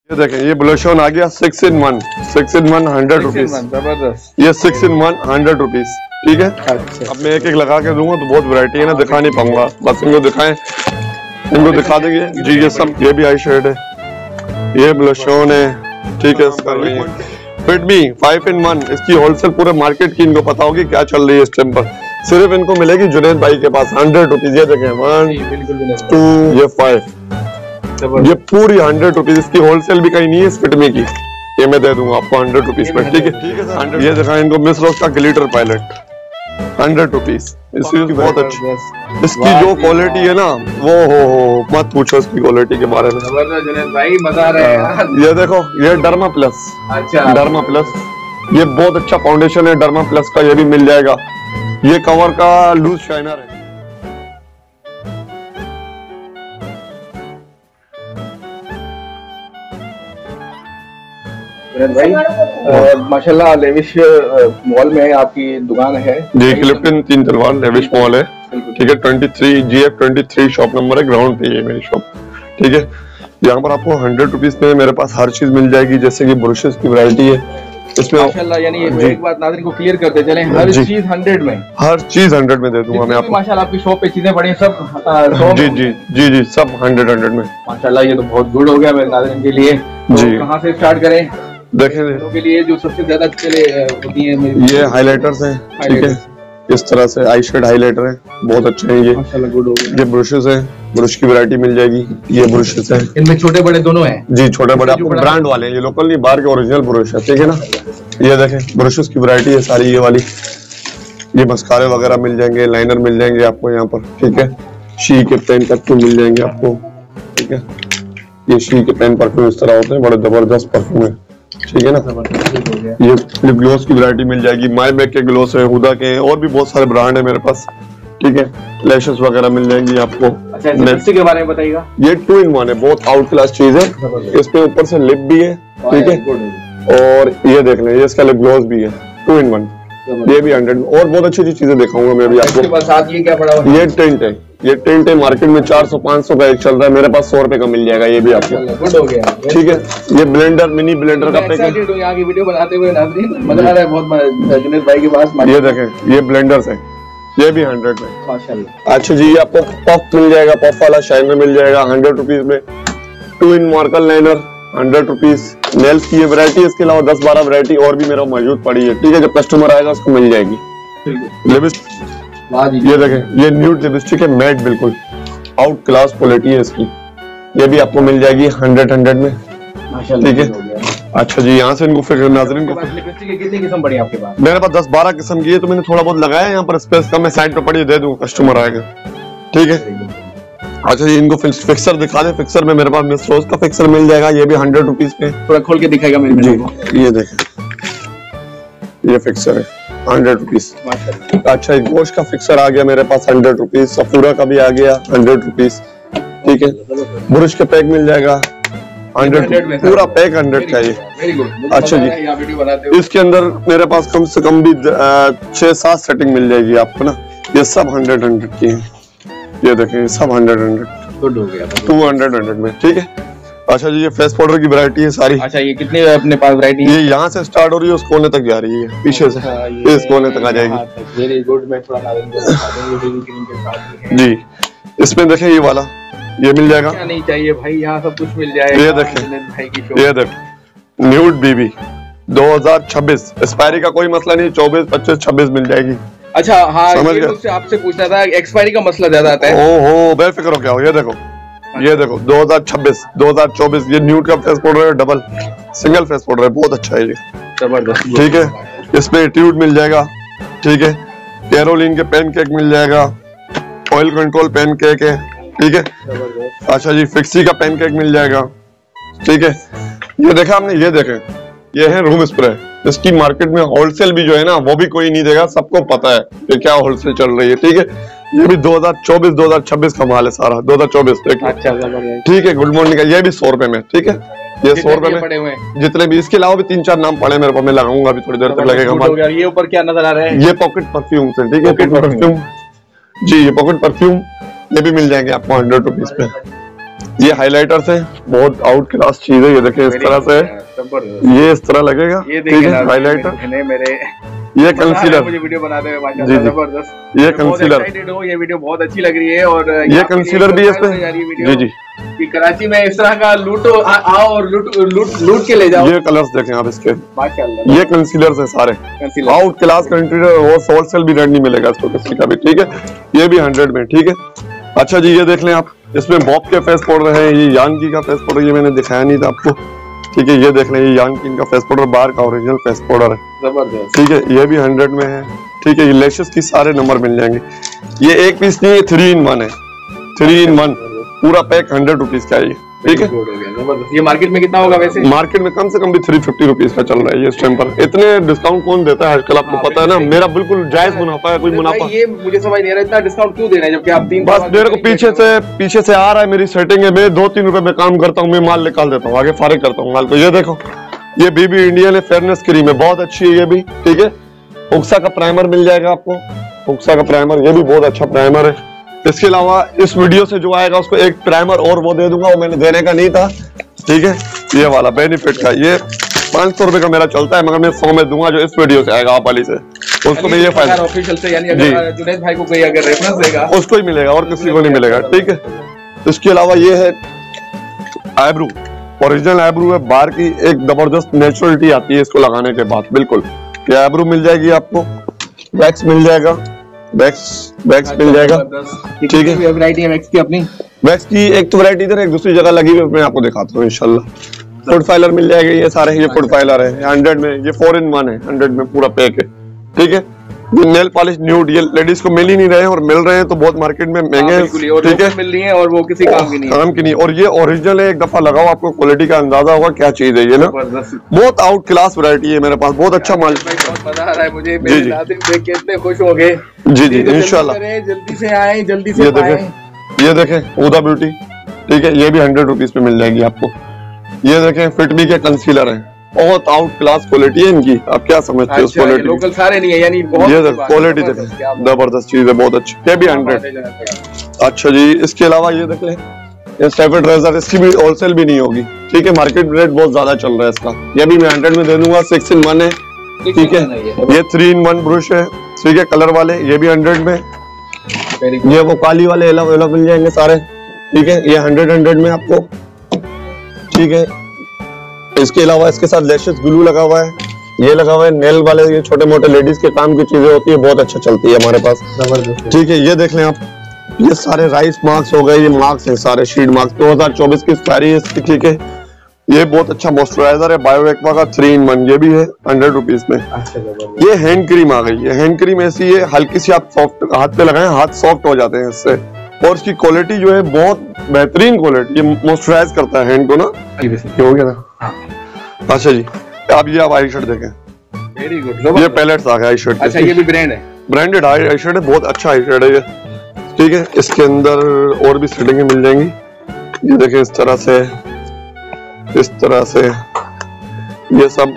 ये देखें, ये ब्लश ऑन आ गया 6 in 1 100 रुपीज। जबरदस्त। ये 6 in 1 100 रुपीज, ठीक है। अच्छा। अब मैं एक एक लगा के दूंगा तो बहुत वैरायटी है ना, दिखा नहीं पाऊंगा, बस इनको दिखाएं, इनको दिखा देंगे जी। ये सब, ये भी आई शेड है, ये ब्लश ऑन है, ठीक है। इसका फिट मी 5 in 1, इसकी होलसेल पूरे मार्केट की इनको पता होगी क्या चल रही है इस टाइम पर। सिर्फ इनको मिलेगी जुनैद भाई के पास 100 रुपीज। ये देखें 1 2 ये 5, ये पूरी 100 रुपीज। इसकी होलसेल भी कहीं नहीं है इस फिटमी की, ये मैं दे दूंगा आपको 100 रुपीज पे, ठीक है। ये दिखाएं इनको मिस रोज का ग्लिटर पायलट 100 रुपीज। इसकी बहुत अच्छी, इसकी जो क्वालिटी है ना वो हो मत पूछो इसकी क्वालिटी के बारे में। जबरदस्त भाई, मजा आ रहा है यार। ये देखो, ये डर्मा प्लस। अच्छा, डर्मा प्लस ये बहुत अच्छा फाउंडेशन है डर्मा प्लस का, ये भी मिल जाएगा। ये कवर का लूज शाइनर है। भाई माशाल्लाह लेविश मॉल में आपकी दुकान है जी, क्लिफ्टन 3 तलवार लेविश मॉल है, ठीक है। 23 GF 23 शॉप नंबर है, ग्राउंड पे है मेरी शॉप, ठीक है। यहाँ पर आपको 100 रुपीज में मेरे पास हर चीज मिल जाएगी, जैसे कि ब्रशेस की वैरायटी है इसमें माशाल्लाह। यानी एक बात नाज़रीन को क्लियर करते चलें, हर चीज 100 में, हर चीज 100 में दे दूंगा मैं आपको। माशाल्लाह आपकी शॉप पे चीजें बड़ी सब जी जी जी जी सब 100 में माशाल्लाह। ये तो बहुत गुड हो गया मेरे नाज़रीन के लिए। जी, कहाँ से स्टार्ट करें? देखें के लिए जो सबसे ज्यादा चले होती है ये हाइलाइटर्स हैं, ठीक है। इस तरह से आई शेड हाइलाइटर है, बहुत अच्छे हैं ये माशाल्लाह, गुड हो गया। ये ब्रशेस है, ब्रश की वैरायटी मिल जाएगी। ये ब्रशेस है, इनमें छोटे बड़े दोनों हैं जी, छोटे बड़े आपको ब्रांड वाले हैं, ये लोकल नहीं, बाहर के ओरिजिनल ब्रश है, ठीक है ना। ये देखें ब्रशेस की वैरायटी है सारी, ये वाली, ये मस्कारे वगैरह मिल जाएंगे, लाइनर मिल जाएंगे आपको यहाँ पर, ठीक है। शी के पेन परफ्यूम मिल जाएंगे आपको, ठीक है। ये शी के पेन परफ्यूम इस तरह होते हैं, बड़े जबरदस्त परफ्यूम है, ठीक है ना। ये लिप ग्लोस की वैरायटी मिल जाएगी, माय बैग के ग्लोस है, हुदा के, और भी बहुत सारे ब्रांड है मेरे पास, ठीक है। लैशेस वगैरह मिल जाएंगी आपको। अच्छा, लिपस्टिक के बारे में बताइएगा। ये 2 in 1 है, बहुत आउट क्लास चीज है। इसमें ऊपर से लिप भी है, ठीक है, और ये देख लें, ये इसका लिप ग्लोस भी है 2 in 1, ये भी 100 में। और बहुत अच्छी चीजें दिखाऊंगा मैं भी आपको। साथ ये क्या पड़ा हुआ है? ये टेंट है, ये टेंट है, मार्केट में 400-500 का एक चल रहा है, मेरे पास 100 रुपए का मिल जाएगा, ये भी आपको, गुड हो गया, ठीक है। ये ब्लेंडर, मिनी ब्लेंडर का पैक है। यहाँ की वीडियो बनाते हुए नाज़रीन, मजा आ रहा है बहुत जुनैद भाई के पास। ये देखें, ये ब्लेंडर्स है, ये भी 100 में माशाल्लाह। अच्छा जी, ये आपको पफ मिल जाएगा, पफ वाला शाइनर मिल जाएगा 100 रुपीज में। 2 in marker liner 100 rupees. Nails की ये वैरायटी, इसके अलावा 10-12 वैरायटी और भी मेरा मौजूद पड़ी है, ठीक है। जब कस्टमर आएगा उसको मिल जाएगी। लिपस्टिक, ये देखें, ये न्यूड लिपस्टिक है, मैट, बिल्कुल आउट क्लास क्वालिटी है इसकी, ये भी आपको मिल जाएगी 100 में, ठीक है। अच्छा जी, यहाँ से इनको फिर नाज़रीन को लिपस्टिक की कितनी किस्म पड़ी आपके पास? मेरे पास 10-12 किस्म की है, तो मैंने थोड़ा बहुत लगाया है यहाँ पर, स्पेस का मैं साइड पे पड़ी दे दूंगा, कस्टमर आएगा, ठीक है। अच्छा जी, इनको फिक्सर दिखा दे। फिक्सर में मेरे पास मिस रोज का फिक्सर मिल जाएगा, ये भी 100 रुपीज पे। थोड़ा खोल के दिखाएगा मेरे को। ये देखें, ये फिक्सर है 100 रुपीज। अच्छा, एक गोश्त का फिक्सर आ गया मेरे पास 100 रुपीज। सफूरा का भी आ गया 100 रुपीज, ठीक है। ब्रश का पैक मिल जाएगा 100, पूरा पैक 100 का ये। अच्छा जी, इसके अंदर मेरे पास कम से कम भी 6-7 सेटिंग मिल जाएगी आपको ना, ये सब 100 की है। ये देखें, सब 100 गुड हो गया, 200 में, ठीक है। अच्छा जी, ये फेस पाउडर की वैरायटी है सारी। अच्छा, ये कितने अपने पास वैरायटी है? ये यहाँ से स्टार्ट हो रही है, उस कोने तक जा रही है, पीछे से इस कोने तक आ जाएगी। Very good. मैं थोड़ा नाज़रीन को दिखा दूं, ये बेबी क्रीम के साथ है जी। इसमें देखें, ये वाला ये मिल जाएगा। क्या नहीं चाहिए भाई, यहाँ सब कुछ मिल जाएगा। ये देखें, भाई की शॉप, ये देखें, न्यूड बीबी 2026, एक्सपायरी का कोई मसला नहीं, 24, 25, 26 मिल जाएगी। अच्छा हाँ, समझ ये गए? मुझसे आपसे पूछना था, एक्सपायरी का मसला ज्यादा आता है। ओहो, बेफिक्र हो क्या हो। ये देखो, ये देखो 2026, 2024, ये न्यूड का फेस पाउडर है, डबल सिंगल फेस पाउडर है, बहुत अच्छा है ये, जबरदस्त, ठीक है। इसमें ट्यूब मिल जाएगा, ठीक है। कैरोलिन के पैनकेक मिल जाएगा, ऑयल कंट्रोल पैनकेक है, ठीक है। अच्छा जी, फिक्सी का पैनकेक मिल जाएगा, ठीक है। ये देखा हमने, ये देखें, ये है रूम स्प्रे। इसकी मार्केट में होलसेल भी जो है ना, वो भी कोई नहीं देगा, सबको पता है कि क्या होलसेल चल रही है, ठीक है। ये भी 2024-2026 का माल है सारा, 2024, देखिए। अच्छा, ठीक है। गुड मॉर्निंग का ये भी 100 रुपए में, ठीक है। ये 100 रुपए में पड़े हुए हैं जितने भी। इसके अलावा भी 3-4 नाम पड़े मेरे पास, मैं लगाऊंगा अभी थोड़ी देर तक लगेगा माल। ये ऊपर क्या नजर आ रहा है? ये पॉकेट परफ्यूम से, ठीक है, पॉकेट परफ्यूम जी, ये पॉकेट परफ्यूम, ये भी मिल जाएंगे आपको 100 रुपीज पे, ये हाइलाइटर्स है, बहुत आउट क्लास चीज है। ये देखिए इस तरह से ये इस तरह लगेगा, ठीक है हाइलाइटर। मेरे ये कंसीलर, मुझे वीडियो बनाते हुए जी जबरदस्त। ये कंसीलर, ये वीडियो बहुत अच्छी लग रही है। और ये कंसीलर भी है इसमें, जी जी। कि कराची में इस तरह का लूटो आओ और लूट के ले जाओ। ये कलर्स देखें आप इसके, माशाल्लाह। ये कंसीलर्स है सारे, आउट क्लास कंसीलर, वो होलसेल भी रेट नहीं मिलेगा इसको किसी का भी, ठीक है। ये भी 100 में, ठीक है। अच्छा जी ये देख लें आप, इसमें बॉब के फेस पाउडर है, ये यानकी का फेस पाउडर, ये मैंने दिखाया नहीं था आपको, ठीक है। ये देख लें, ये यानकी का फेस पाउडर बार का ओरिजिनल फेस पाउडर है, जबरदस्त, ठीक है। ये भी 100 में है, ठीक है। ये लैशेस की सारे नंबर मिल जाएंगे। ये एक पीस नहीं है, 3 in 1 है, 3 in 1 पूरा पैक 100 रुपीज का है ये, ठीक है। ये मार्केट में कितना होगा वैसे? मार्केट में कम से कम भी 350 रुपीज का चल रहा है ये इस टाइम पर। इतने डिस्काउंट कौन देता है आजकल, आपको पता है ना। मेरा बिल्कुल जायज मुनाफा है, कोई मुनाफा। ये मुझे समझ नहीं आ रहा इतना डिस्काउंट क्यों दे रहे हैं, जबकि आप 3 बस मेरे को पीछे से आ रहा है, मेरी सेटिंग है, मैं 2-3 रुपए में काम करता हूँ, मैं माल निकाल देता हूँ, आगे फारिग करता हूँ माल को। ये देखो, ये बीबी इंडियन है, फेयरनेस क्रीम है, बहुत अच्छी है ये भी, ठीक है। उक्सा का प्राइमर मिल जाएगा आपको, उक्सा का प्राइमर, ये भी बहुत अच्छा प्राइमर है। इसके अलावा इस वीडियो से जो आएगा उसको एक प्राइमर और वो दे दूंगा, वो मैंने देने का नहीं था, ठीक है। ये वाला बेनिफिट का, ये 500 रुपए का मेरा चलता है, मगर मैं 100 में दूंगा जो इस वीडियो से आएगा आप वाली से, उसको मैं ये फायदा ऑफिशियल से, यानी अगर जुनैद भाई को कोई अगर रेफरेंस देगा उसको ही मिलेगा और किसी को नहीं मिलेगा, ठीक है। इसके अलावा ये है आईब्रू, ओरिजिनल आईब्रू है, बार की एक जबरदस्त नेचुरलिटी आती है इसको लगाने के बाद, बिल्कुल। ये आईब्रू मिल जाएगी आपको, वैक्स मिल जाएगा, वैक्स मिल जाएगा, ठीक है। वैरायटी है वैक्स की अपनी, वैक्स की एक तो वैरायटी इधर, एक दूसरी जगह लगी हुई, मैं आपको दिखाता हूँ इंशाल्लाह। फुड फाइलर मिल जाएगा, ये सारे ये फुड फाइलर है, 100 में, ये 4 in 1 है, 100 में पूरा पैक है, ठीक है। ये नेल पॉलिश न्यूड, ये लेडीज को मिल ही नहीं रहे हैं, और मिल रहे हैं तो बहुत मार्केट में महंगे हैं, ठीक है, मिल रही है और वो किसी काम की नहीं है, काम की नहीं। और ये ओरिजिनल है, एक दफा लगाओ आपको क्वालिटी का अंदाजा होगा क्या चीज है ये ना, बहुत आउट क्लास वैरायटी है मेरे पास, बहुत अच्छा माल। बहुत मजा आ रहा है मुझे, मेरे नाज़रीन देख के इतने खुश हो गए। जी जी इंशाल्लाह, जल्दी से आए, जल्दी से ये देखें उदा ब्यूटी, ठीक है, ये भी 100 रुपीज पे मिल जाएगी आपको। ये देखें फिटमी के कंसीलर है, बहुत आउट क्लास क्वालिटी है इनकी, आप क्या समझते हो उस क्वालिटी? लोकल सारे नहीं है, यानी बहुत ये क्वालिटी देखें, जबरदस्त चीज है, बहुत अच्छी, ये भी 100। अच्छा जी, इसके अलावा ये देख लें, ये स्टेफेड रेजर, इसकी भी होलसेल भी नहीं होगी, ठीक है, मार्केट रेट बहुत ज्यादा चल रहा है इसका, ये भी मैं 100 में दे दूंगा, 6 in 1 है, ठीक है। ये 3 in 1 ब्रश है, ठीक है, कलर वाले, ये भी 100 में। ये वो काली वाले अलग मिल जाएंगे सारे, ठीक है, ये 100 में आपको, ठीक है। इसके अलावा इसके साथ लैशेस ग्लू लगा हुआ है, ये लगा हुआ है, नेल वाले, ये छोटे मोटे लेडीज के काम की चीजें होती है, बहुत अच्छा चलती है हमारे पास, ठीक है। ये देख लें आप, ये सारे राइस मार्क्स हो गए, ये मार्क्स हैं सारे, शीट मार्क्स, 2024 की एक्सपायरी है इसकी, ठीक है। ये बहुत अच्छा मॉइस्चराइजर है, बायो एक्वा का 3 in 1, ये भी है 100 रुपीज में। ये हैंड क्रीम आ गई, ये हैंड क्रीम ऐसी है, हल्की सी आप सॉफ्ट हाथ पे लगाएं, हाथ सॉफ्ट हो जाते हैं इससे, और इसकी क्वालिटी जो है बहुत बेहतरीन क्वालिटी, ये मॉइस्चराइज करता है हैंड को ना, ये हो गया ना। अच्छा जी, अब ये आप आई शर्ट देखें, वेरी गुड, ये पैलेट्स आ गया आई शर्ट। अच्छा, ये भी ब्रांड है, ब्रांडेड आई शर्ट है, बहुत अच्छा आई शर्ट है ये, ठीक है। इसके अंदर और भी सेटिंगें मिल जाएंगी, ये देखें इस तरह से, ये सब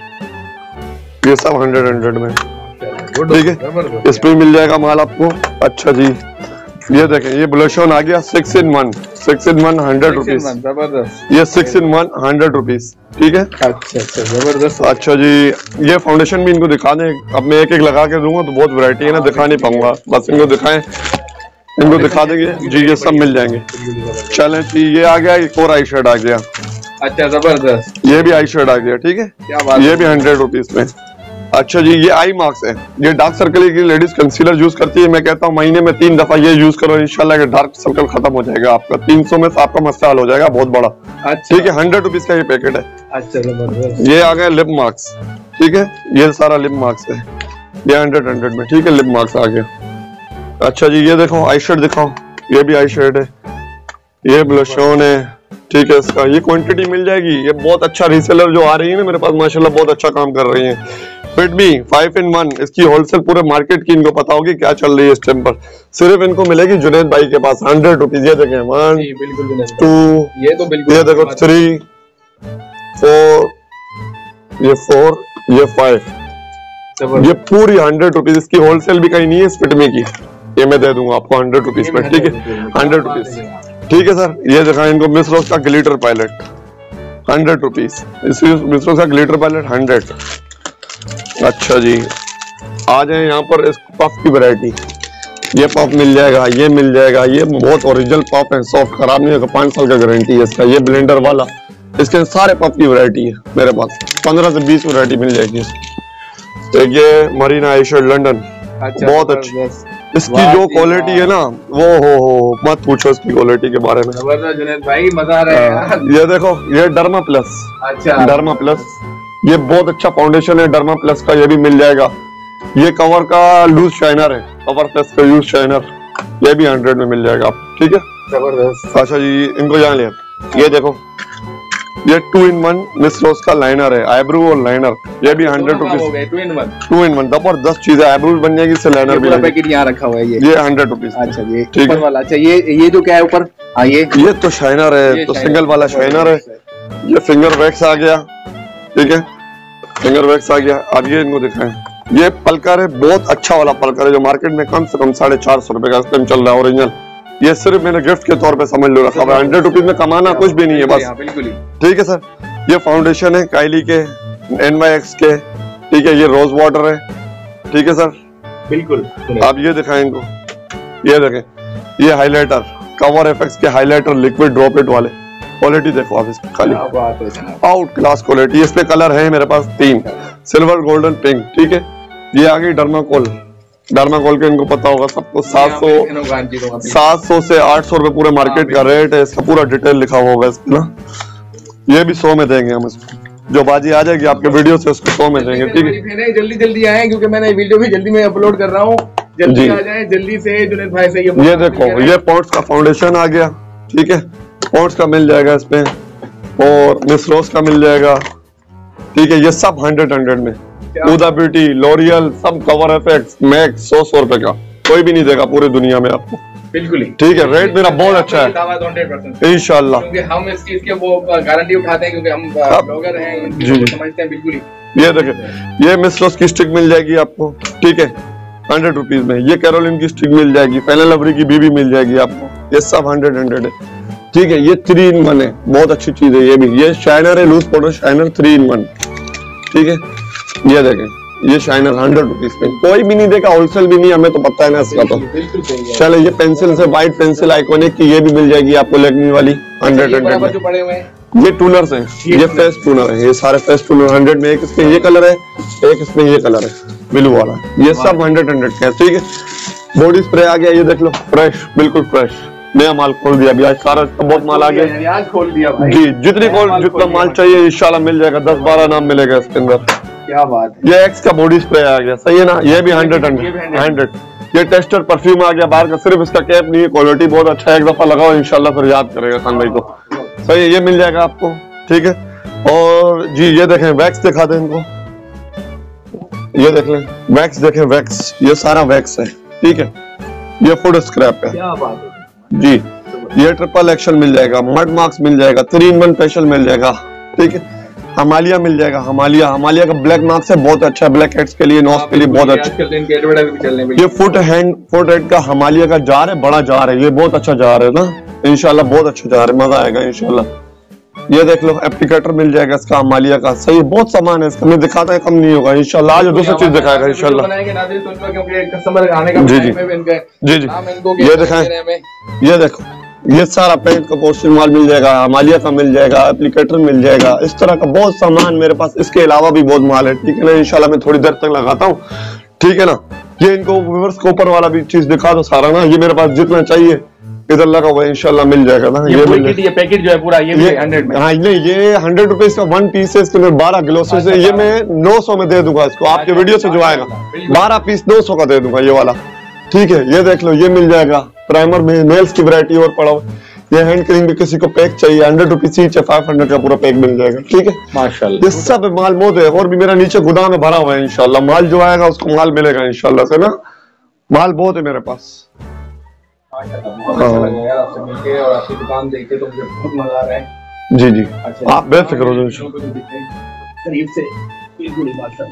100 में, ठीक है, इसमें मिल जाएगा माल आपको। अच्छा जी, ये देखें, ये ब्लश ऑन आ गया, 6 in 1 100 रुपीज, ये 6 in 1 100 रुपीज, ठीक है। अच्छा जबरदस्त। अच्छा जी, ये फाउंडेशन भी इनको दिखा दें, अब मैं एक एक लगा के दूंगा तो बहुत वैरायटी है ना, दिखा नहीं पाऊंगा, बस इनको दिखाएं, इनको दिखा देंगे जी, ये सब मिल जाएंगे। चलें जी, ये आ गया, एक और आई शर्ट आ गया, अच्छा जबरदस्त, ये भी आई शर्ट आ गया, ठीक है, क्या बात, ये भी 100 रुपीज में। अच्छा जी, ये आई मार्क्स है, ये डार्क सर्कल की लेडीज कंसीलर यूज करती है, मैं कहता हूँ महीने में 3 दफा ये यूज करो, इंशाल्लाह ये डार्क सर्कल खत्म हो जाएगा आपका, 300 में आपका मसला हल हो जाएगा बहुत बड़ा, अच्छा, ठीक है, 100 रुपीज का ये पैकेट है। अच्छा जबरदस्त। ये आ गया लिप मार्क्स, ठीक है, ये सारा लिप मार्क्स है, ये 100 में, ठीक है, लिप मार्क्स आ गया। अच्छा जी, ये देखो आई शर्ट दिखाओ, ये भी आई शर्ट है, ये ब्लश ऑन है, ठीक है, इसका ये क्वांटिटी मिल जाएगी, ये बहुत अच्छा रीसेलर जो आ रही है ना मेरे पास माशाल्लाह, बहुत अच्छा काम कर रही है। फिटमी 5 in 1, इसकी होलसेल पूरे मार्केट की इनको पता होगी क्या चल रही है इस टाइम पर, सिर्फ इनको मिलेगी जुनैद भाई के पास 100 रुपीज। ये देखें 1 2, ये तो बिल्कुल, ये देखो 3 4, ये 4, ये 5, ये पूरी 100 रुपीज, इसकी होलसेल भी कहीं नहीं है इस फिटमी की, ये मैं दे दूंगा आपको 100 रुपीज में, ठीक है, 100 रुपीज, ठीक है सर, ये दिखाएं इनको मिस रोज का glitter pilot 100 rupees. Miss Rose का ग्लिटर पायलट 100। अच्छा जी, आ जाए यहाँ पर इस पफ की वैरायटी। ये पफ मिल जाएगा, ये मिल जाएगा, ये बहुत ओरिजिनल पफ है, सॉफ्ट, खराब नहीं होगा, 5 साल का गारंटी है इसका। ये ब्लेंडर वाला, इसके सारे पफ की वैरायटी है मेरे पास, 15 से 20 वैरायटी मिल जाएगी इसकी। एक ये मरीना आइशर लंदन, बहुत अच्छी। इसकी जो क्वालिटी है ना, वो हो मत पूछो इसकी क्वालिटी के बारे में। जबरदस्त जुनैद भाई, मजा आ रहा है यार। ये देखो, ये डर्मा प्लस। अच्छा, डर्मा प्लस, ये बहुत अच्छा फाउंडेशन है डर्मा प्लस का, ये भी मिल जाएगा। ये कवर का लूज शाइनर है, कवर प्लस का लूज शाइनर, ये भी 100 में मिल जाएगा आप। ठीक है, जबरदस्त। अच्छा जी, इनको जान लिया। ये देखो, ये 2-in-1 मिस रोज का लाइनर है, आईब्रो और लाइनर, ये भी 100 रुपीज। 2-in-1 जबरदस्त चीज है, आईब्रो बन जाएगी, इससे लाइनर भी। पैकेट यहाँ रखा हुआ है ये 100 रुपीज। अच्छा, ये ठीक ऊपर वाला। अच्छा, ये जो क्या है ऊपर? हाँ, ये तो शाइनर है, तो सिंगल वाला शाइनर है। ये फिंगर वैक्स आ गया, ठीक है, फिंगर वैक्स आ गया। अब ये इनको दिखाएं, ये पलकर है, बहुत अच्छा वाला पलकर है, जो मार्केट में कम से कम 450 रुपए का इस टाइम चल रहा है, ओरिजिनल। ये सिर्फ मैंने गिफ्ट के तौर पे समझ लो रखा हुआ है, 100 रुपीज में कमाना कुछ भी नहीं है बस। ठीक है सर, ये फाउंडेशन है काइली के, NYX के, ठीक है, ये रोज वाटर है। ठीक है सर, बिल्कुल। अब ये दिखाएं इनको, ये देखें, ये हाइलाइटर, कवर एफएक्स के हाइलाइटर, लिक्विड ड्रॉपलेट वाले। क्वालिटी देखो आप इसकी, खाली आउट क्लास क्वालिटी। इस पे कलर है मेरे पास 3, सिल्वर, गोल्डन, पिंक। ठीक है, ये आ गई डर्माकोल। डर्माकोल के इनको पता होगा सबको, 700 से 800 रुपए पूरे मार्केट का रेट है इसका, पूरा डिटेल लिखा हुआ होगा इसमें ना। ये भी 100 में देंगे हम इसको, जो बाजी आ जाएगी आपके वीडियो से उसको 100 में देंगे। ठीक है, जल्दी आए, क्योंकि मैंने वीडियो भी जल्दी में अपलोड कर रहा हूँ। जल्दी आ जाए, जल्दी से जुनैद भाई से। ये देखो, ये पॉट्स का फाउंडेशन आ गया। ठीक है, पॉट्स का मिल जाएगा इसमें, और मिस रोज का मिल जाएगा। ठीक है, ये सब 100 में। उदा ब्यूटी, लॉरियल, सब कवर एफएक्स, मैक्स, 100 रुपए का कोई भी नहीं देगा पूरी दुनिया में आपको। बिल्कुल। ठीक है, रेट मेरा बहुत अच्छा है इंशाल्लाह, क्योंकि हम इसके वो गारंटी उठाते हैं, क्योंकि हम ब्लॉगर हैं, समझते हैं। बिल्कुल। ये देखिए, ये मिस रोज की स्टिक मिल जाएगी आपको। ठीक है, 100 रुपीज में। ये कैरोलिन की स्टिक मिल जाएगी, फेनल लवरी की बीबी मिल जाएगी आपको। ये सब 100 है। ठीक है, ये 3-in-1 है, बहुत अच्छी चीज है ये भी। ये शाइनर है, लूज पाउडर शाइनर 3-in-1। ठीक है, ये देखें, ये शाइनर 100 रुपीज पे, कोई भी नहीं देगा, होलसेल भी नहीं, हमें तो पता है ना इसका। तो चलो, ये पेंसिल से व्हाइट पेंसिल आइकॉनिक की, ये भी मिल जाएगी आपको, लेकमी वाली 100 में। ये टूनर्स हैं, ये फेस टूनर है, ये सारे फेस टूनर 100 में। एक इसमें ये कलर है, एक इसमें ये कलर है, ब्लू वाला। ये सब 100 का है। ठीक है, बॉडी स्प्रे आ गया, ये देख लो, फ्रेश, बिल्कुल फ्रेश, नया माल खोल दिया अभी, आज सारा बहुत माल आ गया, आज खोल दिया भाई। जी, जितना माल चाहिए इंशाल्लाह मिल जाएगा, 10-12 नाम मिलेगा इसके अंदर। क्या बात है। ये एक्स का बॉडी स्प्रे आ गया, सही है ना, ये भी 100। ये टेस्टर परफ्यूम आ गया बाहर का, सिर्फ इसका कैप नहीं है, क्वालिटी बहुत अच्छा है, एक दफा लगाओ इंशाल्लाह फिर याद करेगा खान भाई को। सही है, ये मिल जाएगा आपको। ठीक है, और जी ये देखें, वैक्स दिखा दें इनको, ये देख लें, वैक्स देखें, वैक्स, ये सारा वैक्स है। ठीक है, ये फुड स्क्रैप है। क्या बात है जी, ये ट्रिपल एक्शन मिल जाएगा, मड मार्क्स मिल जाएगा, 3-in-1 फेशियल मिल जाएगा। ठीक है, हमालिया मिल जाएगा, हमालिया का ब्लैक मार्क्स है, बहुत अच्छा, ब्लैक हेड्स के लिए, नोज के लिए बहुत अच्छा। ये फुट हेड का हमालिया का जार है, बड़ा जार है, ये बहुत अच्छा जार है ना, इंशाल्लाह बहुत अच्छा जार है, मजा आएगा इंशाल्लाह। ये देख लो, एप्लीकेटर मिल जाएगा इसका हमालिया का। सही, बहुत सामान है इसका, मैं दिखाता है, कम नहीं होगा इंशाल्लाह, आज दूसरी चीज दिखाएगा इंशाल्लाह। जी जी, ये दिखाएं, ये देखो, ये सारा पेंट का पोर्शन माल मिल जाएगा, हमालिया का मिल जाएगा, एप्लीकेटर मिल जाएगा, इस तरह का बहुत सामान मेरे पास, इसके अलावा भी बहुत माल है। ठीक है ना, इंशाल्लाह मैं थोड़ी देर तक लगाता हूँ। ठीक है ना, ये इनको व्यूअर्स को ऊपर वाला भी चीज दिखा दो सारा ना, ये मेरे पास जितना चाहिए इधर लगा हुआ है, इंशाल्लाह मिल जाएगा ना। ये पैकेट जो है पूरा, ये 100 में। हाँ, नहीं, ये 100 रुपीज का 1 पीस है, इसके अंदर 12 ग्लोसेस है। ये मैं 900 में दे दूंगा इसको, आपके वीडियो से जो आएगा 12 पीस 900 का दे दूंगा ये वाला। ठीक है, ये देख लो, ये मिल जाएगा प्राइमर में, नेल्स की वैरायटी और पड़ा हुआ। ये हैंड क्रीम भी किसी को पैक चाहिए, 100 रुपीज ईच है, 500 का पूरा पैक मिल जाएगा। ठीक है, माशाल्लाह, ये सब माल मौजूद है, और भी मेरा नीचे गोदाम में भरा हुआ है इंशाल्लाह। माल जो आएगा उसको माल मिलेगा इंशाल्लाह से ना, माल बहुत है मेरे पास। यार आपसे मिलके और आपकी दुकान देख के तो मुझे बहुत मजा आ रहा है। जी जी, आप बेफिक्र हो जाओ, करीब से बिल्कुल माशाल्लाह।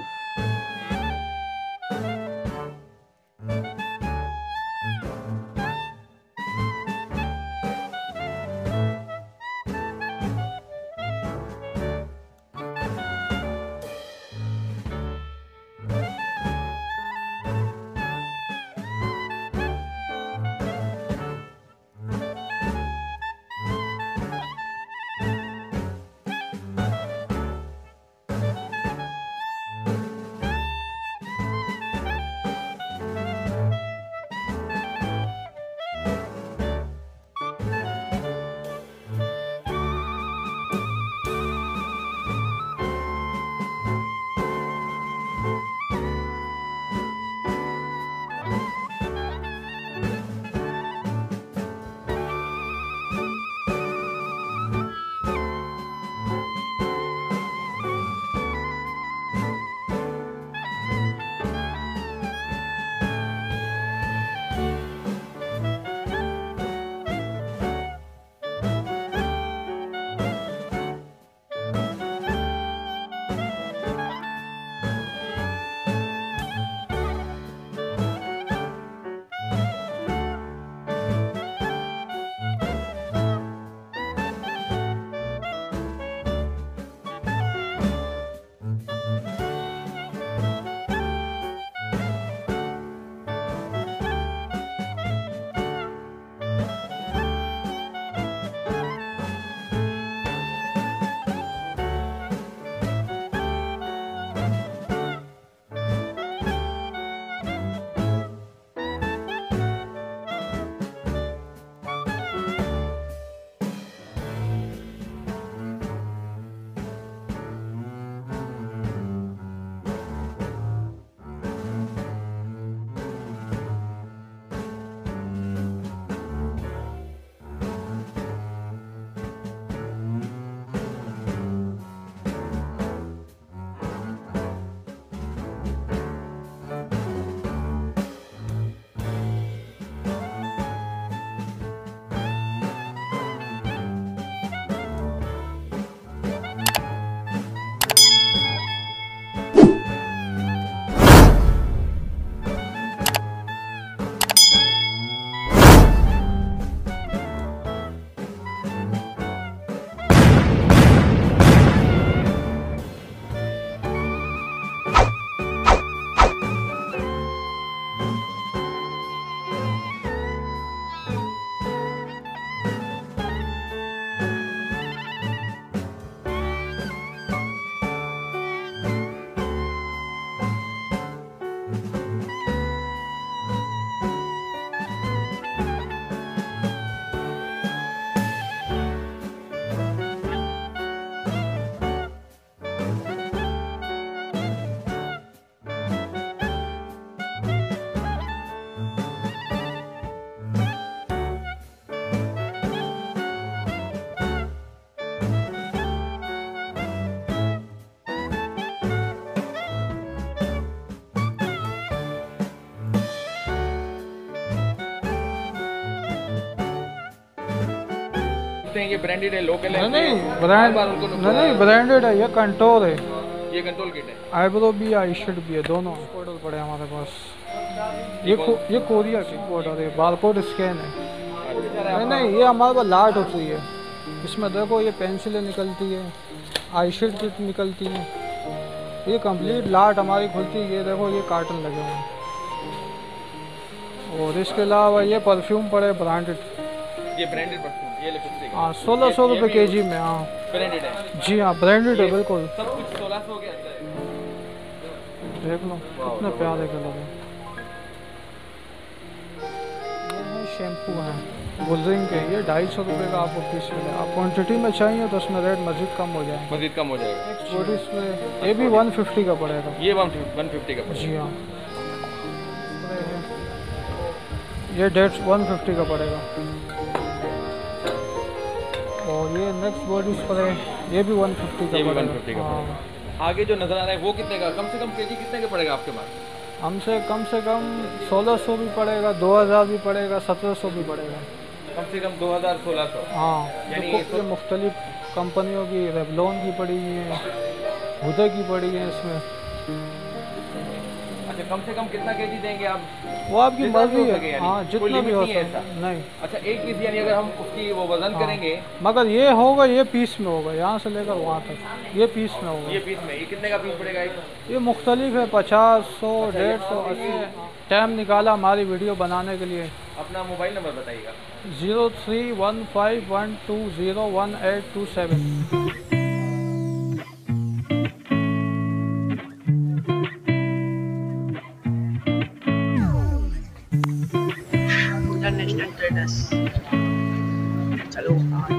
पूछते हैं ये ब्रांडेड है लोकल है? नहीं नहीं ब्रांडेड है, ये कंट्रोल है, ये कंट्रोल किट है। आईब्रो भी है, आई शेड भी है, दोनों ऑर्डर पड़े हमारे पास। ये कोरिया की ऑर्डर है, बारकोड स्कैन है। नहीं ये हमारे पास लाट होती है, इसमें देखो ये पेंसिलें निकलती है, आई शेड किट निकलती है, ये कंप्लीट लाट हमारी खुलती है। ये देखो ये कार्टन लगे हुए हैं। और इसके अलावा ये परफ्यूम पड़े ब्रांडेड, ये ब्रांडेड परफ्यूम, ये लिपस्टिक हाँ 1600 रुपये केजी में। हाँ ब्रांडेड है जी हाँ ब्रांडेड है बिल्कुल। सब कुछ 1600 के अंदर है। देख लो कितने प्यारे कलर है। ये शैम्पू हैं गुलरिंग के, ये 250 रुपये का आपको पीस मिलेगा। आप क्वांटिटी में चाहिए तो उसमें रेट मज़ीद कम हो जाएगा। मज़ीद कम हो जाएगा। बॉडीज में ये भी 150 का पड़ेगा। ये 150 का पड़ेगा। जी हाँ ये 150 का पड़ेगा। और ये नेक्स्ट बॉडीज पर है, ये भी 150 का पड़ेगा। 150 का पड़ेगा। आगे जो नज़र आ रहा है वो कितने का, कम से कम केजी कितने का पड़ेगा आपके पास? हमसे कम से कम 1600 भी पड़ेगा, 2000 भी पड़ेगा, 1700 भी पड़ेगा। कम से कम 2000 1600। हाँ यानी ये मुख्तलिफ कंपनियों की, रेवलॉन की पड़ी हुई है, हुदा की पड़ी है इसमें। अच्छा कम से कम कितना केजी देंगे आप? वो आपकी मर्जी है। यानी हाँ जितना भी हो सकता नहीं। अच्छा एक पीस यानी अगर हम उसकी वो वजन करेंगे, मगर ये होगा, ये पीस में होगा, यहाँ से लेकर वहाँ तक ये पीस में होगा। ये पीस में, ये कितने का पीस पड़ेगा एक? ये मुख्तलिफ है, 50, 100, 150, 80। टाइम निकाला हमारी वीडियो बनाने के लिए। अपना मोबाइल नंबर बताइएगा। 031512011827। International traders. चलो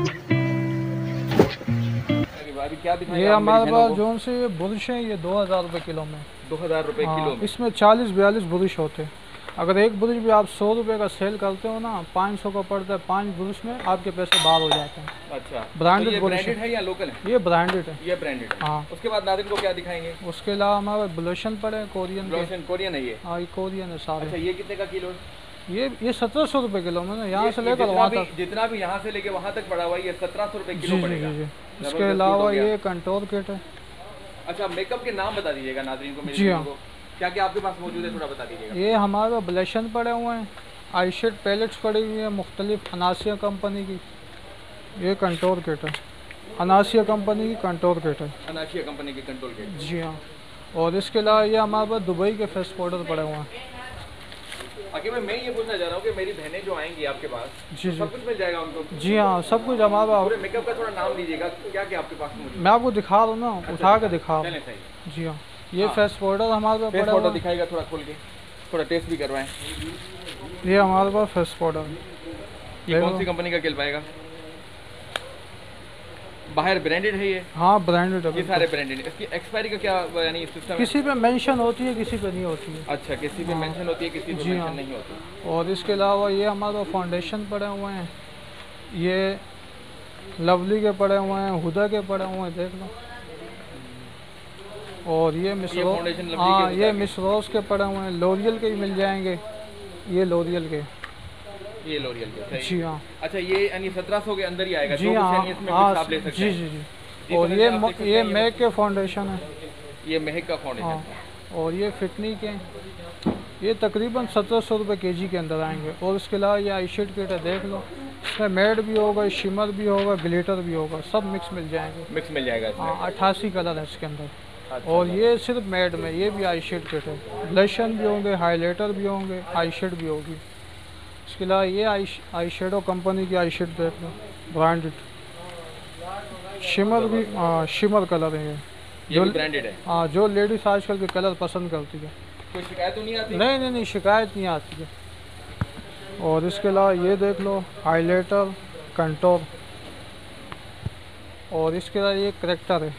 अभी क्या दिखाएंगे? ये हमारे पास जो से ये बुरश है, ये 2000 रुपये किलो में। 2000 रुपये किलो में। इसमें 40-42 बुरश होते हैं। अगर एक बुरश भी आप 100 रुपये का सेल करते हो ना, 500 का पड़ता है। 5 बुरश में आपके पैसे बाहर हो जाते हैं। अच्छा ब्रांडेड तो ब्रांडेड है या लोकल है? ये ब्रांडेड है। ये ब्रांडेड है। हाँ उसके बाद नाज़रीन को क्या दिखाएंगे? उसके अलावा हमारे ब्लोशन पड़े कोरियन के। कोरियन है ये? हाँ ये कोरियन है सारे। अच्छा ये कितने का किलो? ये 1700 रुपये किलो में ना, यहाँ से लेकर वहाँ तक। जितना भी यहाँ से लेके वहाँ तक पड़ा हुआ है, ये 1700 रुपये किलो पड़ेगा। इसके अलावा ये कंट्रोल किट है। अच्छा मेकअप के नाम बता दीजिएगा नाज़रीन को। जी हाँ क्या क्या आपके पास मौजूद है थोड़ा बता दीजिएगा। ये हमारे ब्लशन पड़े हुए हैं, आई शेड पैलेट्स पड़ी हुई है मुख्तलिफ अनासिया कंपनी की। ये कंट्रोल किट है, अनासिया कंपनी की कंट्रोल किट है। अनासिया कंपनी की कंट्रोल किट। जी हाँ। और इसके अलावा ये हमारे पास दुबई के फेस पाउडर पड़े हुए हैं। आगे मैं ये पूछना चाह रहा हूँ कि मेरी बहनें जो आएंगी आपके पास, जी सब कुछ मिल जाएगा उनको? जी हाँ सब कुछ हमारे पास। पूरे मेकअप का थोड़ा नाम दीजिएगा, क्या क्या आपके पास मौजूद है? मैं आपको दिखा रहा हूँ ना, उठा के दिखा रहा हूँ। जी हाँ ये फेस पाउडर हमारे पास पड़ा हुआ है। दिखाएगा थोड़ा खोल के, थोड़ा टेस्ट भी करवाएं। ये हमारे पास फेस पाउडर। ये कौन सी कंपनी का खेल पाएगा? बाहर ब्रांडेड है ये? हाँ ब्रांडेड है। ये सारे ब्रांडेड है। इसकी एक्सपायरी का क्या यानी सिस्टम? किसी पे मेंशन होती है, किसी पे नहीं होती है। अच्छा किसी पे मेंशन होती है, किसी पे मेंशन नहीं होती। और इसके अलावा ये हमारे फाउंडेशन पड़े हुए हैं, ये लवली के पड़े हुए हैं, हुदा के पड़े हुए हैं, देख लो। और ये मिसरोज, हाँ ये मिसरोज के पड़े हुए हैं। लोरियल के भी मिल जाएंगे, ये लोरियल के। ये लोरियल के जी हाँ। अच्छा ये यानी 1700 के अंदर ही आएगा? जी हाँ आप ले सकते हैं। जी जी जी। और ये महक के फाउंडेशन है। ये महक का फाउंडेशन। हाँ और ये फिटनी के, ये तकरीबन 1700 रुपये केजी के अंदर आएंगे। और इसके अलावा ये आई शेड किट है, देख लो। इसमें मैट भी होगा, शिमर भी होगा, ग्लिटर भी होगा, सब मिक्स मिल जाएंगे। मिक्स मिल जाएगा इसमें। हाँ 88 कलर है इसके अंदर। अच्छा, और ये सिर्फ मैट में, ये भी आई शेड किट है। ब्लशन भी होंगे, हाइलाइटर भी होंगे, आई शेड भी होगी। इसके अलावा ये आई शेडो कंपनी की आई शेड देख लो, ब्रांडेड। शिमर भी, शिमर कलर है ये भी ब्रांडेड है। हाँ जो लेडीज आजकल के कलर पसंद करती है। कोई शिकायत तो नहीं आती? नहीं शिकायत नहीं आती है। और इसके अलावा ये देख लो, हाइलाइटर, कंटोर। और इसके अलावा ये करेक्टर है।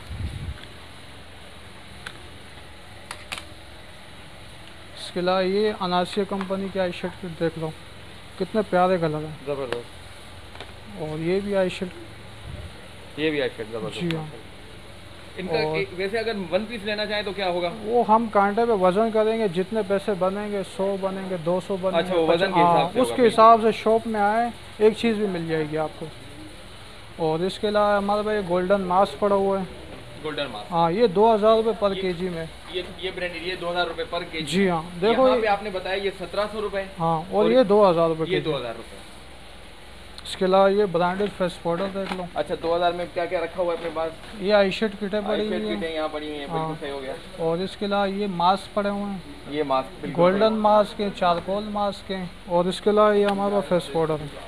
इसके अलावा ये अनासिया कंपनी की आई शेड किट देख लो, कितने प्यारे कलर हैं, ज़बरदस्त। और ये भी आई शेड, ये भी आई शेड ज़बरदस्त। जी हाँ। इनका वैसे अगर 1 पीस लेना चाहें तो क्या होगा? वो हम कांटे पे वजन करेंगे, जितने पैसे बनेंगे, 100 बनेंगे, 200 बनेंगे। अच्छा वो वजन के हिसाब से उसके हिसाब से शॉप में आए, एक चीज़ भी मिल जाएगी आपको। और इसके अलावा हमारे पास गोल्डन मास्क पड़ा हुआ है। गोल्डन मास्क, हाँ, ये 2000 रुपये पर केजी में। ये ब्रांडेड, ये 2000 रुपए पर केजी। जी हाँ, देखो यहाँ पे आपने बताया ये 1700 रुपए। हाँ, और ये 2000 रुपये ये केजी। 2000 रुपए। इसके अलावा ये ब्रांडेड फेस पाउडर देख लो। अच्छा, 2000 में क्या क्या रखा हुआ है अपने पास? ये आई शेड किटें पड़ी हुई है। यहाँ पड़ी हुई है, बिल्कुल सही हो गया। और इसके अलावा ये मास्क पड़े हुए हैं, ये मास्क बिल्कुल गोल्डन मास्क है, चारकोल मास्क है। और इसके अलावा ये हमारा फेस पाउडर है।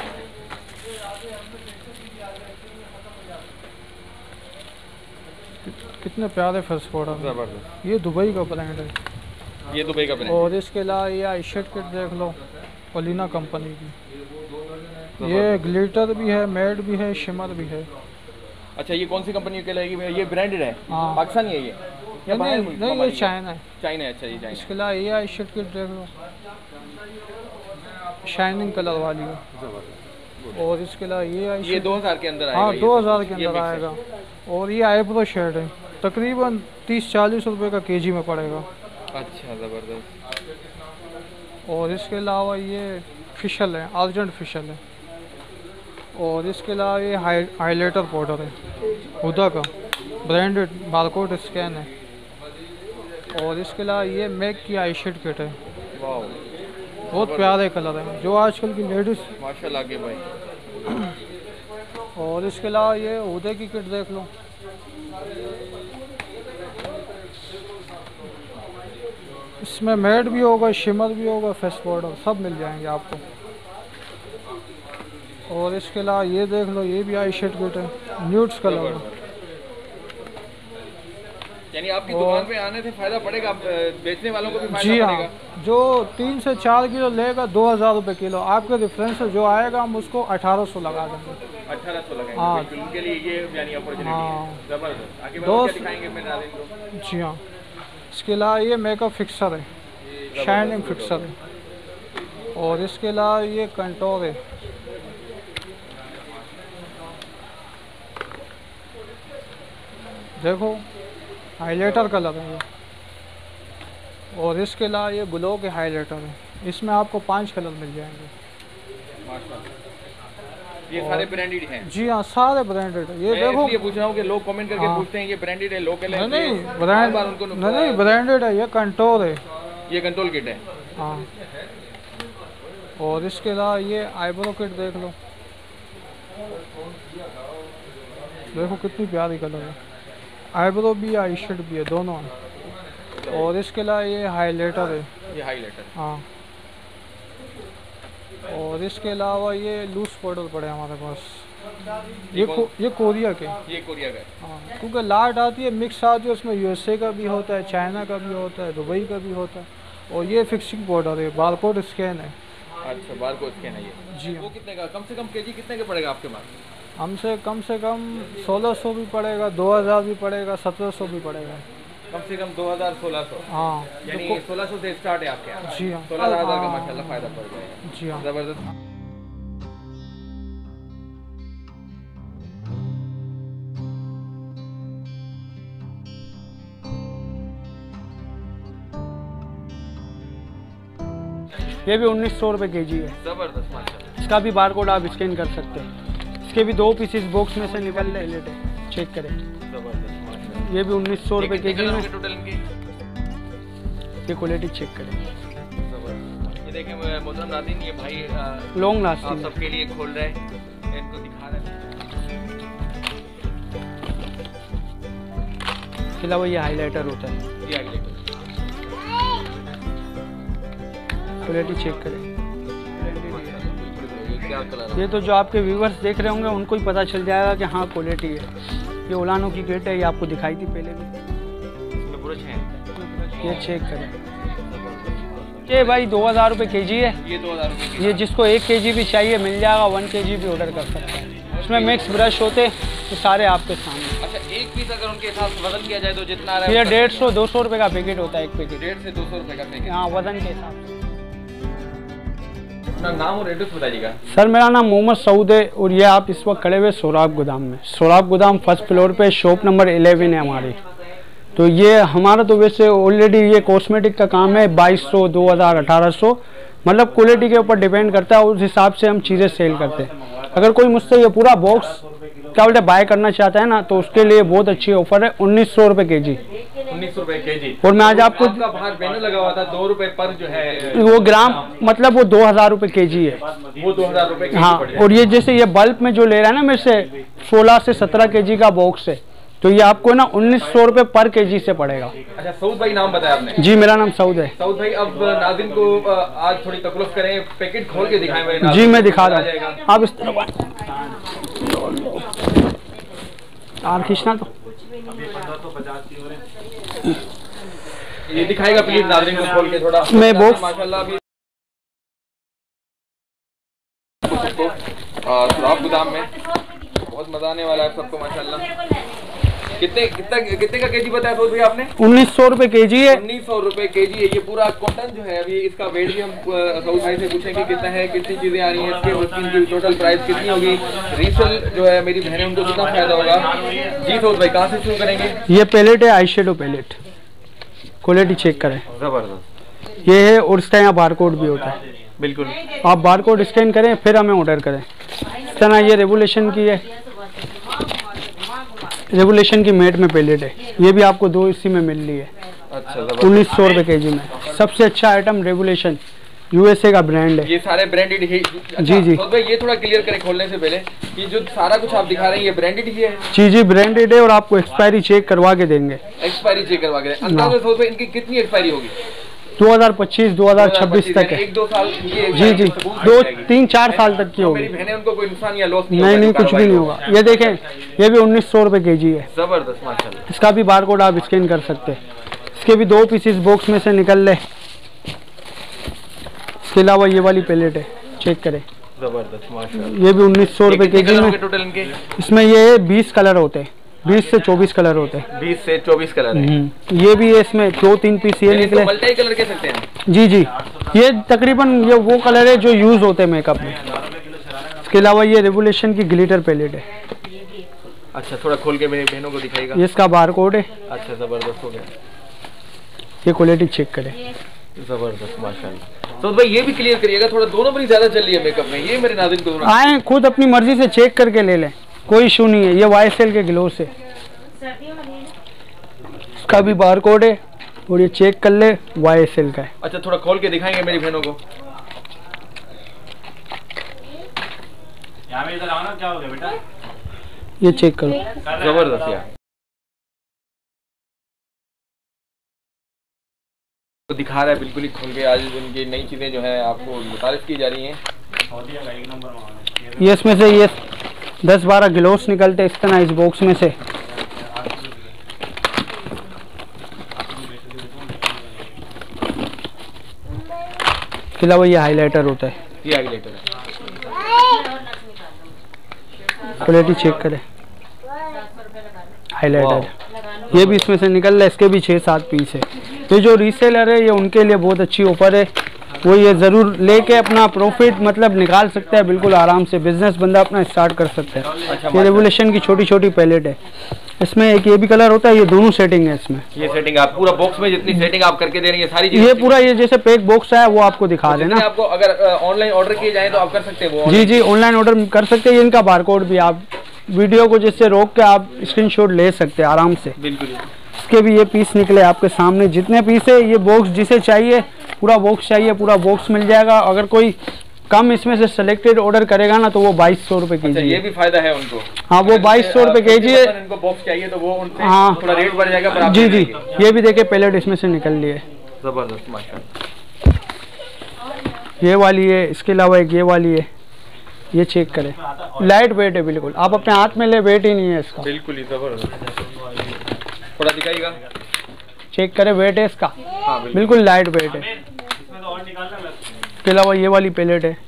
कितने प्यारे फेस पाउडर हैं। जबरदस्त। ये दुबई का ब्रांड है। ये दुबई का ब्रांड। और इसके अलावा ये आई शेड किट देख लो, ओलिना कंपनी की। ये ग्लिटर भी है, मैट भी है, शिमर भी है। अच्छा, ये कौन सी कंपनी के लगेगी? ये ब्रांडेड है? हाँ। पाकिस्तानी है ये? या बाहर नहीं, मुल्क नहीं, ये हमारी है? चाइना है। चाइना है, अच्छा ये चाइना। इसके अलावा ये आई शेड किट देख लो, शाइनिंग कलर वाली है। और इसके अलावा ये आई ये 2000 के अंदर आएगा? हाँ, ये 2000 के ये अंदर mix है। आएगा। और ये आईब्रो शेड है, तकरीबन 30-40 रुपये का केजी में पड़ेगा। अच्छा, ज़बरदस्त। और इसके अलावा ये फिशल है, अर्जेंट फिशल है। और इसके अलावा ये हाइलाइटर पाउडर है, हुदा का ब्रांडेड, बारकोड स्कैन है। और इसके अलावा ये मैक की आई शेड किट है, वाह, बहुत प्यारे कलर है जो आजकल की लेडीज़। माशाल्लाह के भाई। और इसके अलावा ये हुदे की किट देख लो, इसमें मैट भी होगा, शिमर भी होगा, फेस पाउडर सब मिल जाएंगे आपको। और इसके अलावा ये देख लो, ये भी आई शेड किट है, न्यूड्स कलर में। यानी आपकी दुकान पे आने से फायदा पड़ेगा, बेचने वालों को भी फायदा जी हाँ, पड़ेगा। जो 3 से 4 किलो लेगा 2000 रुपये किलो। आपके रेफरेंस से जो आएगा हम उसको 1800 लगा देंगे। 1800 लगेंगे। हाँ। बिल्कुल, उनके लिए ये यानी अपॉर्चुनिटी है। हाँ। जबरदस्त। आगे दोस्त- क्या दिखाएंगे मेरे नाज़रीन को? जी हाँ, इसके अलावा ये मेकअप फिक्सर है, शाइनिंग फिक्सर है। और इसके अलावा ये कंटोर है, देखो हाइलाइटर कलर है ये। और इसके अलावा ये ग्लो के हाइलाइटर है, इसमें आपको 5 कलर मिल जाएंगे। माशाल्लाह। ये सारे ब्रांडेड हैं? जी हाँ, सारे ब्रांडेड है। ये मैं देखो, इसलिए पूछ रहा हूँ कि लोग कमेंट करके हाँ। पूछते हैं ये ब्रांडेड है, लोकल है? नहीं, बार ब्रांड बार उनको नहीं, ब्रांडेड है, ये कंटोर है। ये कंट्रोल किट है। हाँ। और इसके अलावा ये आईब्रो किट देख लो, देखो कितनी प्यारी कलर है, आईब्रो भी आई शेड भी है, दोनों है। और इसके अलावा ये हाइलाइटर है। ये हाइलाइटर। हाँ। और इसके अलावा ये लूज पाउडर पड़े हैं हमारे पास, ये कोरिया के। ये कोरिया का है। हाँ, क्योंकि लाट आती है, मिक्स आती है, उसमें यूएसए का भी होता है, चाइना का भी होता है, दुबई का भी होता है। और ये फिक्सिंग पाउडर है, बारकोड स्कैन है। अच्छा, बारकोड स्कैन है ये? जी वो हाँ, कितने का, कम से कम केजी कितने का पड़ेगा आपके पास? हमसे कम से कम 1600 भी पड़ेगा, 2000 भी पड़ेगा, 1700 भी पड़ेगा। कम से कम 2000, 1600। हाँ, यानी 1600 से स्टार्ट है आपके यहाँ? जी हाँ, 16,000 का माशाल्लाह फायदा पड़ जाएगा। जी हाँ। जबरदस्त। ये भी 1900 रुपये केजी है। जबरदस्त माशाल्लाह। इसका भी बारकोड आप स्कैन कर सकते हैं। इसके भी 2 पीसेस बॉक्स में से निकल रहे हैं, चेक करें। जबरदस्त माशाल्लाह। ये भी 1900 रुपये कितने केजी कलर में। होंगे टोटल इनके? ये क्वालिटी चेक करें, जबरदस्त। ये देखें मोहतरम नाज़रीन, ये भाई लॉन्ग आप लास्टिंग है। सबके लिए खोल रहे हैं, इनको दिखा रहे हैं। इसके अलावा ये हाइलाइटर होता है, ये हाइलाइटर। क्वालिटी चेक करें। ये क्या कलर है? ये तो जो आपके व्यूवर्स देख रहे होंगे उनको ही पता चल जाएगा कि हाँ क्वालिटी है। ये ओलानो की किट है, ये आपको दिखाई थी पहले भी। इसमें ब्रश है। ये चेक करें। ये भाई 2000 रुपये केजी है। ये 2000 रुपये ये जिसको 1 केजी भी चाहिए मिल जाएगा, 1 केजी भी ऑर्डर कर सकता है। इसमें मिक्स ब्रश होते हैं, ये सारे आपके सामने। अच्छा, एक पीस अगर उनके साथ वजन किया जाए तो जितना आ रहा ये है? 150-200 रुपये का पैकेट होता है, एक पैकेट। 150 से 200 रुपये का पैकेट। हाँ, वजन के हिसाब से। अपना नाम और एड्रेस बताइएगा। सर मेरा नाम मोहम्मद सऊद है और ये आप इस वक्त खड़े हुए सोराब गोदाम में। सोराब गोदाम फर्स्ट फ्लोर पे शॉप नंबर 11 है हमारी। तो ये हमारा तो वैसे ऑलरेडी ये कॉस्मेटिक का काम है, 2200, 2000, 1800, मतलब क्वालिटी के ऊपर डिपेंड करता है, उस हिसाब से हम चीज़ें सेल करते हैं। अगर कोई मुझसे ये पूरा बॉक्स क्या बोलते बाय करना चाहता है ना, तो उसके लिए बहुत अच्छी ऑफर है, 1900 रुपये kg। 1900 रुपए kg। और मैं आज आपको बाहर बैनर लगा हुआ था 2 रुपए पर जो है वो ग्राम, मतलब वो 2000 रुपये kg है, वो 2000 रुपए kg हाँ। और ये जैसे ये बल्क में जो ले रहा है ना मेरे से 16 से 17 kg का बॉक्स है, तो ये आपको ना 1900 रुपये पर kg से पड़ेगा। अच्छा, सऊद भाई नाम बताया आपने? जी मेरा नाम सऊद है। सऊद भाई, अब नाज़रीन को आज थोड़ी तकल्लुफ़ करें, पैकेट खोल के दिखाएं मेरे नाज़रीन। जी मैं दिखा रहा हूँ, आप इस तरफ यार खींचना तो ये दिखाएगा प्लीज नाज़रीन को खोल के थोड़ा। मैं बॉक्स माशाल्लाह अभी सुराब गोदाम में बहुत मजा आने वाला है सबको माशाल्लाह। कितने का केजी बताया सऊद भाई आपने? 1900 रुपये kg है। 1900 रुपए kg है। ये पूरा कॉटन जो है, अभी इसका वेट भी हम सऊद भाई से पूछेंगे कितना है, कितनी चीजें आ रही हैं इसके, उसकी टोटल प्राइस कितनी होगी, रीसेल जो है मेरी बहनें उनको कितना फायदा होगा। जी सऊद भाई, कहाँ से शुरू करेंगे? ये पैलेट है, eye shadow palette, quality check करें, जबरदस्त ये है। और इसका यहाँ बारकोड भी होता है, बिल्कुल। आप बारकोड स्कैन करें फिर हमें ऑर्डर करें। इस तरह ये रेवोल्यूशन की है, रेवोल्यूशन की मेट में पैलेट है, ये भी आपको 2 इसी में मिल रही है। अच्छा, 1900 रुपये kg में। सबसे अच्छा आइटम रेवोल्यूशन, यूएसए का ब्रांड है। ये सारे ब्रांडेड ही? अच्छा, जी जी। तो भाई ये थोड़ा क्लियर करें खोलने से पहले कि जो सारा कुछ आप दिखा रहे हैं ये ब्रांडेड ही है? जी जी ब्रांडेड है, और आपको एक्सपायरी चेक करवा के देंगे। एक्सपायरी चेक करवा के? अंदाज़ा सऊद भाई इनकी कितनी एक्सपायरी होगी? 2025-2026 तक है। 1-2 साल जी जी, 2-3-4 साल तक की होगी। मेरी बहनें उनको कोई नुकसान या लॉस नहीं कुछ भी नहीं होगा। ये देखें, ये भी 1900 रुपये kg है। जबरदस्त माशाल्लाह। इसका भी बारकोड आप स्कैन कर सकते हैं। इसके भी 2 पीसेस बॉक्स में से निकल ले। इसके अलावा ये वाली पैलेट है, चेक करें, जबरदस्त माशाल्लाह। ये भी 1900 रुपये kg में। टोटल इनके इसमें ये 20 कलर होते हैं, 20 से 24 कलर होते हैं। 20 से 24 कलर है। ये भी है, इसमें 2-3 पीस ये निकले। मल्टी कलर कह सकते हैं? जी जी, ये तकरीबन ये वो कलर है जो यूज होते हैं मेकअप में। इसके अलावा ये रेवोल्यूशन की ग्लिटर पैलेट है। अच्छा, थोड़ा खोल के मेरी बहनों को दिखाएगा। ये इसका बारकोड है। अच्छा, जबरदस्त हो गया। ये क्वालिटी चेक करें, जबरदस्त माशाल्लाह। तो भाई ये भी क्लियर करिएगा थोड़ा, दोनों बड़ी ज्यादा चल रही है मेकअप में, ये मेरे नाज़रीन को आए खुद अपनी मर्जी से चेक करके ले लें, कोई इशू नहीं है। ये YSL के ग्लोस है, इसका भी बारकोड है, और ये चेक कर ले YSL का है। अच्छा, थोड़ा खोल के दिखाएंगे मेरी बहनों को। इधर आओ ना, क्या हो गया बेटा? ये चेक करो, जबरदस्त यार। तो दिखा रहा है बिल्कुल ही खोल के, आज उनकी नई चीजें जो है आपको मुतारिफ की जा रही हैं। ये इसमें से ये 10-12 ग्लोव्स निकलते इस तरह इस बॉक्स में से। इसके अलावा ये हाइलाइटर होता है, ये हाइलाइटर है। क्वालिटी चेक करें, हाइलाइटर ये भी इसमें से निकल रहा है। इसके भी 6-7 पीस है। ये जो रीसेलर है ये उनके लिए बहुत अच्छी ऑफर है, वो ये ज़रूर लेके अपना प्रॉफिट मतलब निकाल सकता है, बिल्कुल आराम से बिजनेस बंदा अपना स्टार्ट कर सकता है। अच्छा, ये रेवोल्यूशन की छोटी छोटी पैलेट है, इसमें एक ये भी कलर होता है, ये दोनों सेटिंग है इसमें। ये सेटिंग आप पूरा बॉक्स में जितनी सेटिंग आप करके दे रही है सारी चीजें, ये पूरा ये जैसे पैक बॉक्स है वो आपको दिखा देना। आपको अगर ऑनलाइन ऑर्डर किए जाए तो आप कर सकते हैं वो? जी जी, ऑनलाइन ऑर्डर कर सकते हैं। इनका बारकोड भी आप वीडियो को जिससे रोक के आप स्क्रीनशॉट ले सकते हैं आराम से। बिल्कुल। इसके भी ये पीस निकले आपके सामने, जितने पीस है ये बॉक्स जिसे चाहिए पूरा बॉक्स चाहिए पूरा बॉक्स मिल जाएगा। अगर कोई कम इसमें से सिलेक्टेड ऑर्डर करेगा ना तो वो 2200 रुपए kg ये भी फायदा है उनको। हाँ, वो 2200 रुपए kg है। इनको बॉक्स चाहिए तो वो उनसे हाँ थोड़ा रेट बढ़ जाएगा पर आप जी जी। ये भी देखिए पैलेट इसमें से निकल ली है, जबरदस्त माशाल्लाह। ये वाली है। इसके अलावा एक ये वाली है, ये चेक करें, लाइट वेट है बिल्कुल, आप अपने हाथ में ले, वेट ही नहीं है इसका, बिल्कुल ही जबरदस्त। थोड़ा दिखाइएगा, चेक करें वेट है इसका। हाँ, बिल्कुल लाइट वेट है। इसके अलावा ये वाली पैलेट है,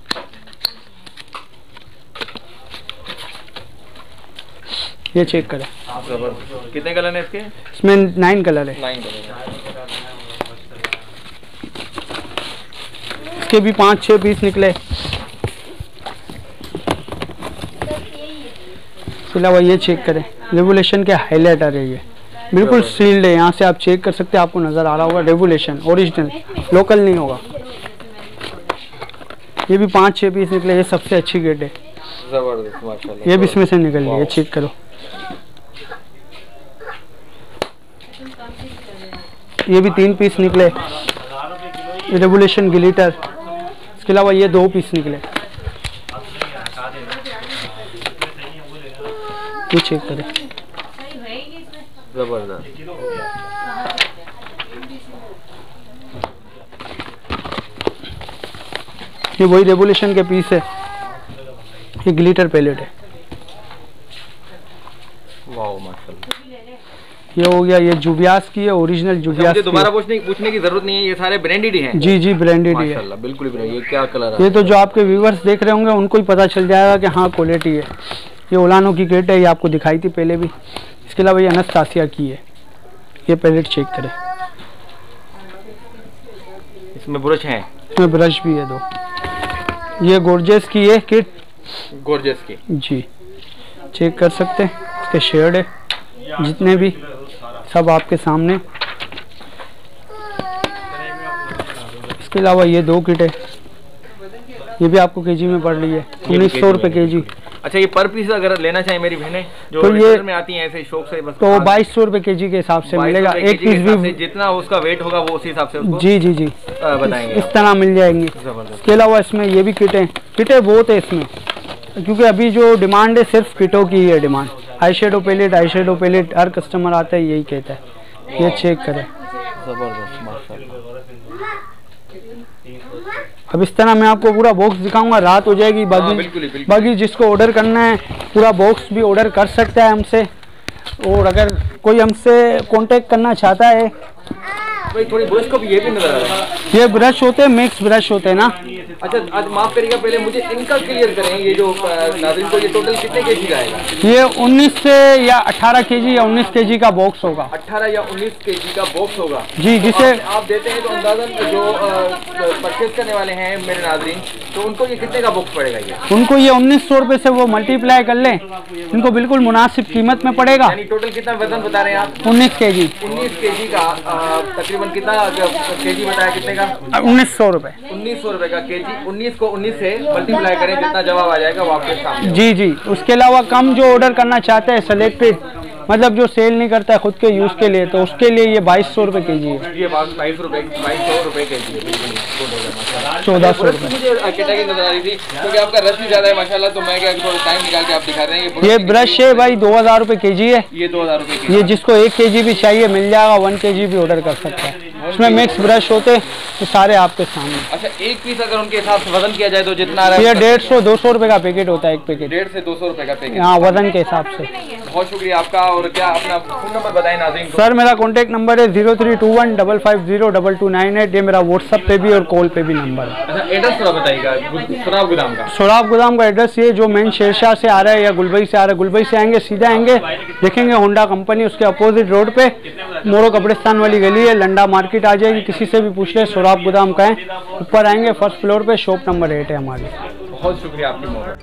ये चेक करें। जबरदस्त। कितने कलर है इसके? इसमें 9 कलर है। 9 कलर। इसके भी 5-6 पीस निकले। इसके अलावा ये चेक करें, रेवोल्यूशन के हाइलाइटर है, ये बिल्कुल सील्ड है, यहाँ से आप चेक कर सकते हैं, आपको नज़र आ रहा होगा रेवोल्यूशन ओरिजिनल, लोकल नहीं होगा। ये भी 5-6 पीस निकले, ये सबसे अच्छी ग्रेड है। जबरदस्त माशाल्लाह। ये भी इसमें से निकल लिया, चेक करो। ये भी 3 पीस निकले, रेवोल्यूशन ग्लिटर। इसके अलावा ये 2 पीस निकले, ये चेक करें। जबरदस्त। ये वही रेवोल्यूशन के पीस है, ये ग्लिटर पैलेट है। वाओ माशाल्लाह। ये हो गया, ये जुबियास की है, ओरिजिनल जुबियास मुझे की दोबारा है। पूछने की जरूरत नहीं है, ये सारे ब्रांडेड ही हैं। जी जी, ब्रांडेड ही है माशाल्लाह, बिल्कुल ही ब्रांडेड। ये क्या कलर है? ये तो जो आपके व्यूवर्स देख रहे होंगे उनको ही पता चल जाएगा कि हाँ क्वालिटी है। ये ओलानो की किट है, ये आपको दिखाई थी पहले भी। इसके अलावा ये अनस्तासिया की है, ये पैलेट चेक करें। इसमें ब्रश हैं, इसमें ब्रश भी है 2। ये गॉर्जियस की है किट, गॉर्जियस की। जी चेक कर सकते हैं। इसके शेड है जितने भी, सब आपके सामने। इसके अलावा ये 2 किट है, ये भी आपको केजी में पड़ रही है, 1900 रुपये केजी। अच्छा, ये पर पीस अगर लेना चाहे मेरी बहनें जो तो ये में आती हैं ऐसे शौक से, बस तो 2200 रुपये केजी के हिसाब से 2200 मिलेगा। रुपए एक केजी के पीस हिसाब भी, से जितना उसका वेट होगा वो उसी हिसाब से उसको जी जी जी बताएंगे इस तरह मिल जाएंगी। जबरदस्त। इसके अलावा इसमें ये भी किटें बहुत है इसमें, क्योंकि अभी जो डिमांड है सिर्फ किटों की ही है डिमांड। आई शेडो पैलेट हर कस्टमर आता है यही कहता है। ये चेक करें, जबरदस्त माशाल्लाह। अब इस तरह मैं आपको पूरा बॉक्स दिखाऊंगा, रात हो जाएगी। हाँ, बिल्कुल ही, बिल्कुल। बाकी जिसको ऑर्डर करना है पूरा बॉक्स भी ऑर्डर कर सकता है हमसे। और अगर कोई हमसे कांटेक्ट करना चाहता है, भाई थोड़ी ब्रश को भी ये भी नजर आ रहा है। ये ब्रश होते हैं, मिक्स ब्रश होते हैं ना। अच्छा, आज माफ करिएगा, पहले मुझे इनका क्लियर करें, ये जो नाज़रीन को ये टोटल कितने केजी का आएगा? ये 19 से या 18 केजी या 19 केजी का बॉक्स होगा। 18 या 19 केजी का बॉक्स होगा जी, तो जिसे आप देते हैं तो अंदाजन जो परचेज करने वाले हैं मेरे नाज़रीन, तो उनको ये कितने का बॉक्स पड़ेगा? ये उनको ये 1900 रुपये से वो मल्टीप्लाई कर लें, इनको बिल्कुल मुनासिब कीमत में पड़ेगा। यानी टोटल कितना वजन बता रहे हैं आप? 19 केजी 19 केजी का तकरीबन कितना केजी बताया, कितने का? 1900 रुपये। 1900 रुपए का केजी। 19 को 19 से मल्टीप्लाई करें, जितना जवाब आ जाएगा वो आपके सामने। जी जी, उसके अलावा कम जो ऑर्डर करना चाहते हैं सिलेक्टेड, मतलब जो सेल नहीं करता है खुद के यूज़ के लिए, तो उसके लिए ये 2200 रुपये केजी है। ये 2200 रुपए केजी है। 1400 रुपये। मुझे कैटेगरी नजर आ रही थी क्योंकि आपका रस भी ज्यादा है माशाल्लाह, तो मैं क्या थोड़ा टाइम निकाल के आप दिखा रहे हैं। ये ब्रश है भाई, 2000 रुपये केजी है। ये 2000 रुपए। ये जिसको 1 केजी भी चाहिए मिल जाएगा, 1 केजी भी ऑर्डर कर सकता है। उसमें मिक्स ब्रश होते तो सारे आपके सामने। अच्छा, एक पीस अगर उनके हिसाब से वजन किया जाए तो जितना ये 150-200 रुपये का पैकेट होता है एक पैकेट। 150 से 200 रुपए का पैकेट। हाँ, वजन के हिसाब से। बहुत शुक्रिया आपका। और क्या अपना फोन नंबर बताएं नाज़रीन को? सर मेरा कॉन्टैक्ट नंबर है 0321550229। ये मेरा व्हाट्सएप पे भी और कॉल पे भी नंबर है। अच्छा, एड्रेस थोड़ा बताइएगा सोराब गोदाम का। सोराब गोदाम का एड्रेस ये जो मेन शेरशाह से आ रहा है या गुलबई से आ रहा है, गुलबई से आएंगे सीधा आएंगे, देखेंगे होंडा कंपनी, उसके अपोजिट रोड पे मोरो कब्रिस्तान वाली गली है, लंडा मार्केट आ जाएगी। किसी से भी पूछ ले सोराब गोदाम का है, ऊपर आएंगे फर्स्ट फ्लोर पे, शॉप नंबर 8 है हमारी। बहुत शुक्रिया आपकी मोहब्बत।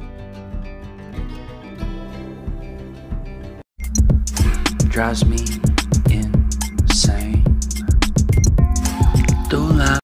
Drives me